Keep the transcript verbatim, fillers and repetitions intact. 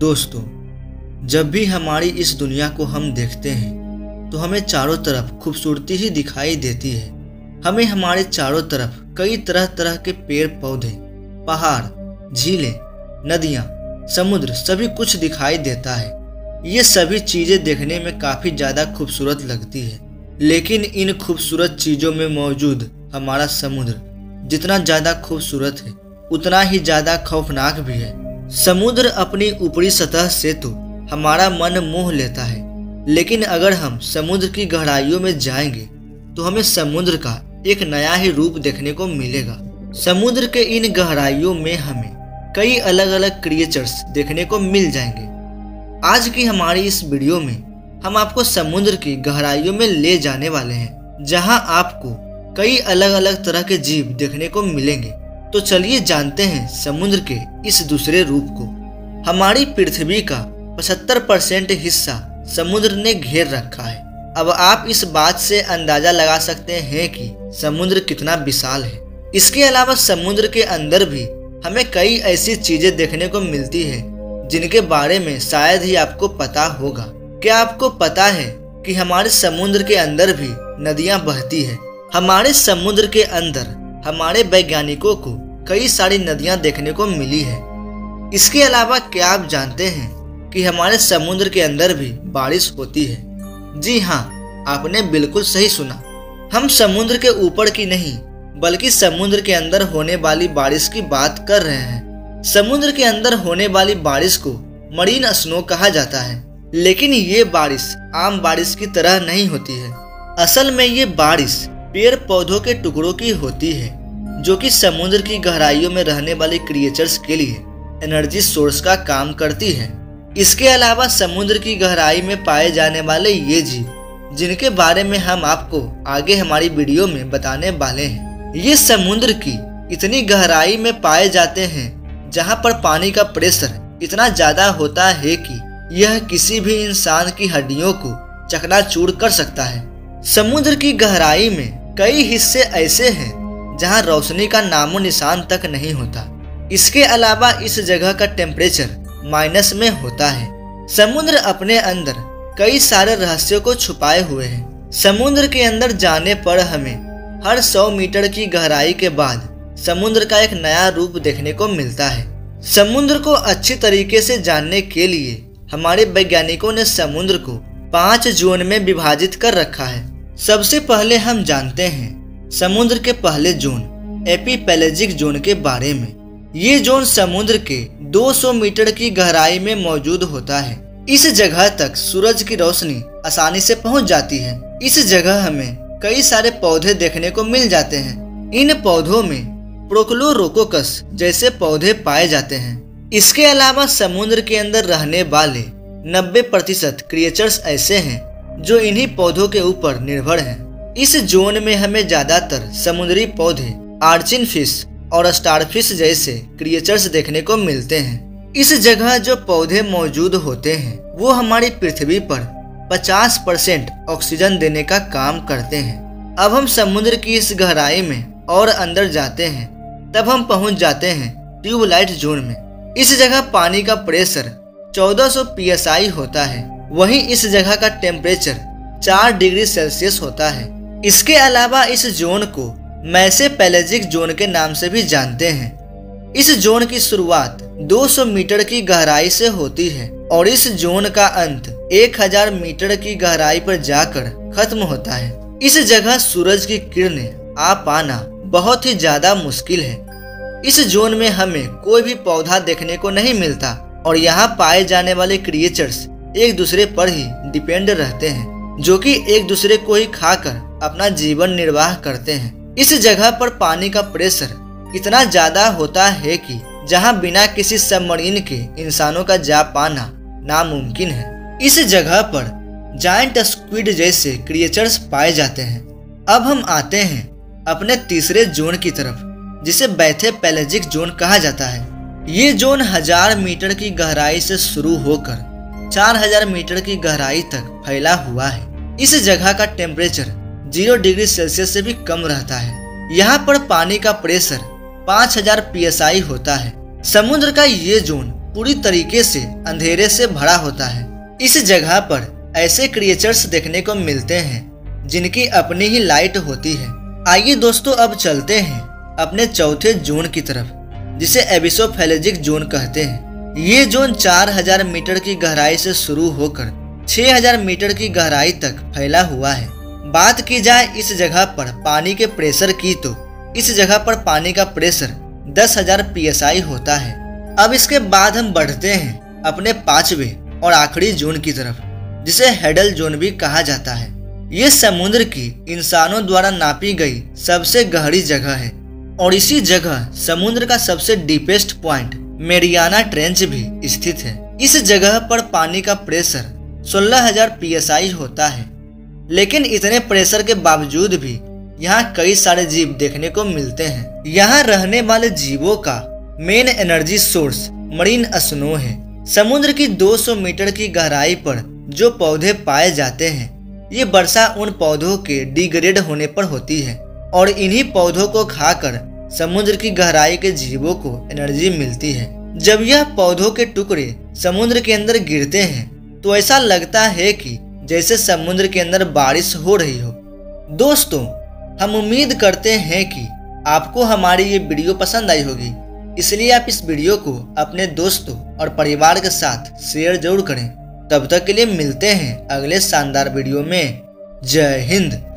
दोस्तों, जब भी हमारी इस दुनिया को हम देखते हैं तो हमें चारों तरफ खूबसूरती ही दिखाई देती है। हमें हमारे चारों तरफ कई तरह तरह के पेड़ पौधे, पहाड़, झीलें, नदियाँ, समुद्र सभी कुछ दिखाई देता है। ये सभी चीज़ें देखने में काफ़ी ज़्यादा खूबसूरत लगती है, लेकिन इन खूबसूरत चीज़ों में मौजूद हमारा समुद्र जितना ज़्यादा खूबसूरत है उतना ही ज़्यादा खौफनाक भी है। समुद्र अपनी ऊपरी सतह से तो हमारा मन मोह लेता है, लेकिन अगर हम समुद्र की गहराइयों में जाएंगे तो हमें समुद्र का एक नया ही रूप देखने को मिलेगा। समुद्र के इन गहराइयों में हमें कई अलग अलग क्रिएचर्स देखने को मिल जाएंगे। आज की हमारी इस वीडियो में हम आपको समुद्र की गहराइयों में ले जाने वाले हैं, जहां आपको कई अलग अलग तरह के जीव देखने को मिलेंगे। तो चलिए जानते हैं समुद्र के इस दूसरे रूप को। हमारी पृथ्वी का पचहत्तर परसेंट हिस्सा समुद्र ने घेर रखा है। अब आप इस बात से अंदाजा लगा सकते हैं कि समुद्र कितना विशाल है। इसके अलावा समुद्र के अंदर भी हमें कई ऐसी चीजें देखने को मिलती है जिनके बारे में शायद ही आपको पता होगा। क्या आपको पता है कि हमारे समुद्र के अंदर भी नदियां बहती है? हमारे समुद्र के अंदर हमारे वैज्ञानिकों को कई सारी नदियां देखने को मिली है। इसके अलावा क्या आप जानते हैं कि हमारे समुद्र के अंदर भी बारिश होती है? जी हाँ, आपने बिल्कुल सही सुना। हम समुद्र के ऊपर की नहीं बल्कि समुद्र के अंदर होने वाली बारिश की बात कर रहे हैं। समुद्र के अंदर होने वाली बारिश को मरीन स्नो कहा जाता है, लेकिन ये बारिश आम बारिश की तरह नहीं होती है। असल में ये बारिश पेड़ पौधों के टुकड़ों की होती है, जो कि समुद्र की गहराइयों में रहने वाले क्रिएचर्स के लिए एनर्जी सोर्स का काम करती है। इसके अलावा समुद्र की गहराई में पाए जाने वाले ये जीव, जिनके बारे में हम आपको आगे हमारी वीडियो में बताने वाले हैं, ये समुद्र की इतनी गहराई में पाए जाते हैं जहां पर पानी का प्रेशर इतना ज्यादा होता है कि यह किसी भी इंसान की हड्डियों को चकनाचूर कर सकता है। समुद्र की गहराई में कई हिस्से ऐसे हैं जहां रोशनी का नामो निशान तक नहीं होता। इसके अलावा इस जगह का टेम्परेचर माइनस में होता है। समुद्र अपने अंदर कई सारे रहस्यों को छुपाए हुए हैं। समुद्र के अंदर जाने पर हमें हर सौ मीटर की गहराई के बाद समुद्र का एक नया रूप देखने को मिलता है। समुद्र को अच्छी तरीके से जानने के लिए हमारे वैज्ञानिकों ने समुद्र को पांच जोन में विभाजित कर रखा है। सबसे पहले हम जानते हैं समुद्र के पहले जोन एपीपेलेजिक जोन के बारे में। ये जोन समुद्र के दो सौ मीटर की गहराई में मौजूद होता है। इस जगह तक सूरज की रोशनी आसानी से पहुंच जाती है। इस जगह हमें कई सारे पौधे देखने को मिल जाते हैं। इन पौधों में प्रोक्लोरोकोकस जैसे पौधे पाए जाते हैं। इसके अलावा समुद्र के अंदर रहने वाले नब्बे प्रतिशत क्रिएचर्स ऐसे हैं जो इन्हीं पौधों के ऊपर निर्भर हैं। इस जोन में हमें ज्यादातर समुद्री पौधे, आर्चिन फिश और स्टारफिश जैसे क्रिएचर्स देखने को मिलते हैं। इस जगह जो पौधे मौजूद होते हैं वो हमारी पृथ्वी पर पचास परसेंट ऑक्सीजन देने का काम करते हैं। अब हम समुद्र की इस गहराई में और अंदर जाते हैं, तब हम पहुंच जाते हैं ट्यूबलाइट जोन में। इस जगह पानी का प्रेशर चौदह सौ पी एस आई होता है। वहीं इस जगह का टेम्परेचर चार डिग्री सेल्सियस होता है। इसके अलावा इस जोन को मैसेपेलेजिक जोन के नाम से भी जानते हैं। इस जोन की शुरुआत दो सौ मीटर की गहराई से होती है और इस जोन का अंत एक हज़ार मीटर की गहराई पर जाकर खत्म होता है। इस जगह सूरज की किरणें आ पाना बहुत ही ज्यादा मुश्किल है। इस जोन में हमें कोई भी पौधा देखने को नहीं मिलता और यहाँ पाए जाने वाले क्रिएचर्स एक दूसरे पर ही डिपेंड रहते हैं, जो कि एक दूसरे को ही खाकर अपना जीवन निर्वाह करते हैं। इस जगह पर पानी का प्रेशर इतना ज्यादा होता है कि जहां बिना किसी सबमरीन के इंसानों का जा पाना नामुमकिन है। इस जगह पर जायंट स्क्विड जैसे क्रिएचर्स पाए जाते हैं। अब हम आते हैं अपने तीसरे जोन की तरफ, जिसे मैसेपेलेजिक जोन कहा जाता है। ये जोन हजार मीटर की गहराई से शुरू होकर चार हज़ार मीटर की गहराई तक फैला हुआ है। इस जगह का टेम्परेचर जीरो डिग्री सेल्सियस से भी कम रहता है। यहाँ पर पानी का प्रेशर पाँच हज़ार पी एस आई होता है। समुद्र का ये जोन पूरी तरीके से अंधेरे से भरा होता है। इस जगह पर ऐसे क्रिएचर्स देखने को मिलते हैं जिनकी अपनी ही लाइट होती है। आइए दोस्तों, अब चलते हैं अपने चौथे जोन की तरफ, जिसे एबिसोफेलेजिक जोन कहते हैं। ये जोन चार हज़ार मीटर की गहराई से शुरू होकर छह हज़ार मीटर की गहराई तक फैला हुआ है। बात की जाए इस जगह पर पानी के प्रेशर की, तो इस जगह पर पानी का प्रेशर दस हज़ार पी एस आई होता है। अब इसके बाद हम बढ़ते हैं अपने पांचवें और आखिरी जोन की तरफ, जिसे हेडल जोन भी कहा जाता है। ये समुद्र की इंसानों द्वारा नापी गई सबसे गहरी जगह है और इसी जगह समुद्र का सबसे डीपेस्ट पॉइंट मेरियाना ट्रेंच भी स्थित है। इस जगह पर पानी का प्रेशर सोलह हज़ार पी एस आई होता है, लेकिन इतने प्रेशर के बावजूद भी यहाँ कई सारे जीव देखने को मिलते हैं। यहाँ रहने वाले जीवों का main energy source marine snow है। समुद्र की दो सौ मीटर की गहराई पर जो पौधे पाए जाते हैं, ये वर्षा उन पौधों के डिग्रेड होने पर होती है और इन्हीं पौधों को खाकर समुद्र की गहराई के जीवों को एनर्जी मिलती है। जब यह पौधों के टुकड़े समुद्र के अंदर गिरते हैं तो ऐसा लगता है कि जैसे समुद्र के अंदर बारिश हो रही हो। दोस्तों, हम उम्मीद करते हैं कि आपको हमारी ये वीडियो पसंद आई होगी, इसलिए आप इस वीडियो को अपने दोस्तों और परिवार के साथ शेयर जरूर करें। तब तक के लिए मिलते हैं अगले शानदार वीडियो में। जय हिंद।